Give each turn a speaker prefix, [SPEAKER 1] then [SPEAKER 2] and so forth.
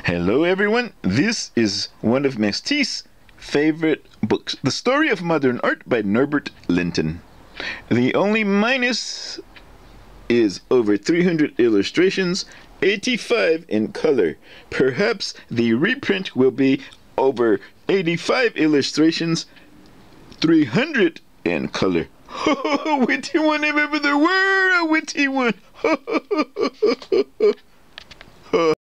[SPEAKER 1] Hello everyone, this is one of Masktisse favorite books, The Story of Modern Art by Norbert Linton. The only minus is over 300 illustrations, 85 in color. Perhaps the reprint will be over 85 illustrations, 300 in color. Witty one if ever there were a witty one.